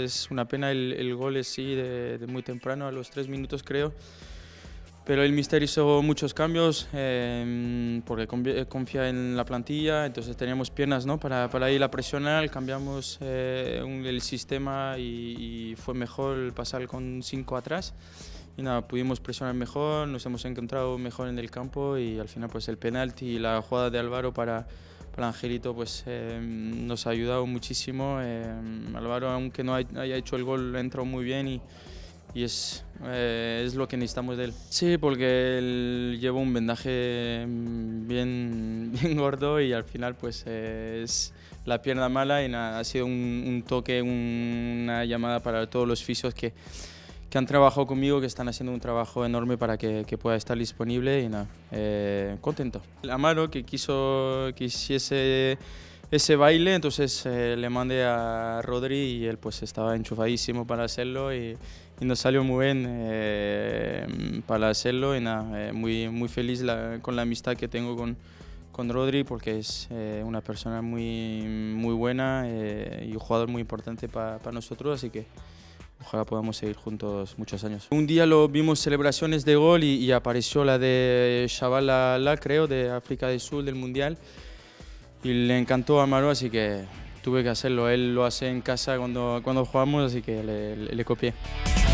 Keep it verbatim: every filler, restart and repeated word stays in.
es una pena el, el gol sí de, de muy temprano, a los tres minutos creo. Pero el míster hizo muchos cambios eh, porque confía en la plantilla, entonces teníamos piernas, ¿no? para, para ir a presionar, cambiamos eh, un, el sistema y, y fue mejor pasar con cinco atrás. Y nada, pudimos presionar mejor, nos hemos encontrado mejor en el campo y al final pues el penalti y la jugada de Álvaro para, para Angelito pues eh, nos ha ayudado muchísimo. Eh, Álvaro, aunque no haya hecho el gol, ha entrado muy bien y, y es, eh, es lo que necesitamos de él. Sí, porque él lleva un vendaje bien, bien gordo y al final pues eh, es la pierna mala y nada, ha sido un, un toque, un, una llamada para todos los fisios que que han trabajado conmigo, que están haciendo un trabajo enorme para que, que pueda estar disponible y nada, eh, contento. Amaro, que quiso que hiciese ese baile, entonces eh, le mandé a Rodri y él pues estaba enchufadísimo para hacerlo y, y nos salió muy bien eh, para hacerlo y nada, eh, muy, muy feliz la, con la amistad que tengo con, con Rodri porque es eh, una persona muy, muy buena eh, y un jugador muy importante para pa nosotros, así que ojalá podamos seguir juntos muchos años. Un día lo vimos celebraciones de gol y, y apareció la de Shabalala, creo, de África del Sur, del Mundial. Y le encantó a Amaro, así que tuve que hacerlo. Él lo hace en casa cuando, cuando jugamos, así que le, le, le copié.